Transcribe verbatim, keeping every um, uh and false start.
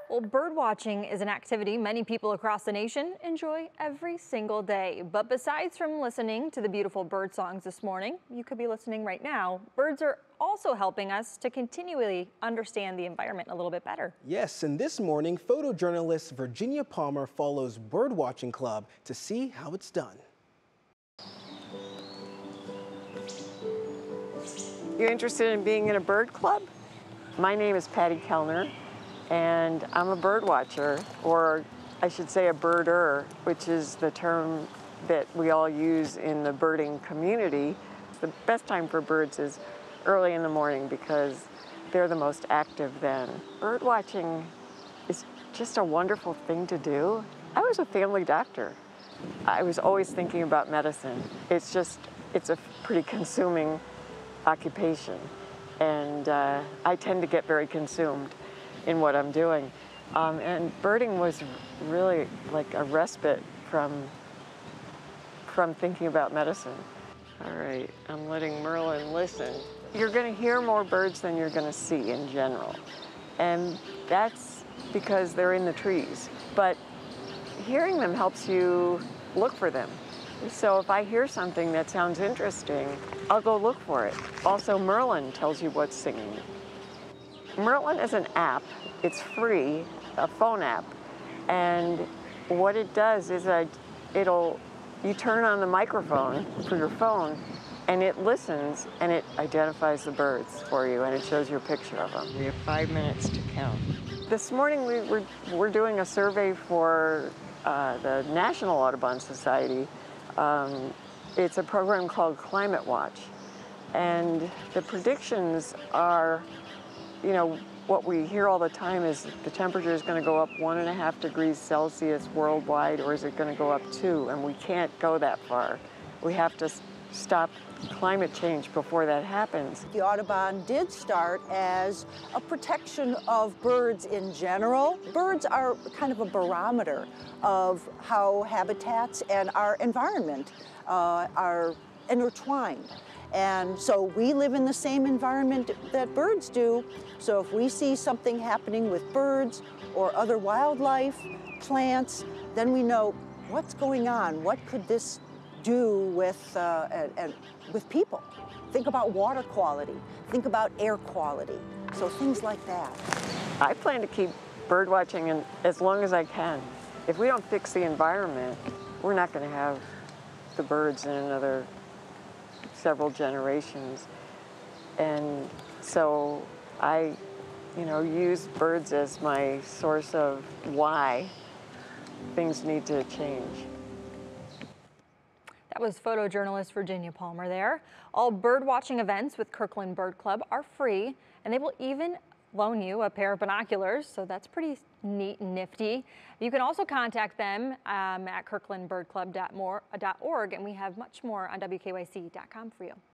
Well, bird watching is an activity many people across the nation enjoy every single day. But besides from listening to the beautiful bird songs this morning, you could be listening right now. Birds are also helping us to continually understand the environment a little bit better. Yes, and this morning, photojournalist Virginia Palmer follows Bird Watching Club to see how it's done. You're interested in being in a bird club? My name is Patty Kellner, and I'm a bird watcher, or I should say a birder, which is the term that we all use in the birding community. The best time for birds is early in the morning because they're the most active then. Bird watching is just a wonderful thing to do. I was a family doctor. I was always thinking about medicine. It's just, it's a pretty consuming occupation, and uh, I tend to get very consumed in what I'm doing. Um, and birding was really like a respite from, from thinking about medicine. All right, I'm letting Merlin listen. You're gonna hear more birds than you're gonna see in general. And that's because they're in the trees. But hearing them helps you look for them. So if I hear something that sounds interesting, I'll go look for it. Also, Merlin tells you what's singing. Merlin is an app. It's free, a phone app. And what it does is that it'll, you turn on the microphone for your phone, and it listens, and it identifies the birds for you, and it shows you a picture of them. We have five minutes to count. This morning, we were, we're doing a survey for uh, the National Audubon Society. Um, it's a program called Climate Watch. And the predictions are, you know, what we hear all the time is the temperature is going to go up one and a half degrees Celsius worldwide, or is it going to go up two? And we can't go that far. We have to stop climate change before that happens. The Audubon did start as a protection of birds in general. Birds are kind of a barometer of how habitats and our environment uh, are intertwined. And so we live in the same environment that birds do. So if we see something happening with birds or other wildlife, plants, then we know what's going on. What could this do with, uh, and, and with people? Think about water quality. Think about air quality. So things like that. I plan to keep bird watching in, as long as I can. If we don't fix the environment, we're not going to have the birds in another several generations. And so I, you know, use birds as my source of why things need to change. That was photojournalist Virginia Palmer there. All bird watching events with Kirtland Bird Club are free, and they will even loan you a pair of binoculars, so that's pretty neat and nifty. You can also contact them um, at kirkland bird club dot org, and we have much more on W K Y C dot com for you.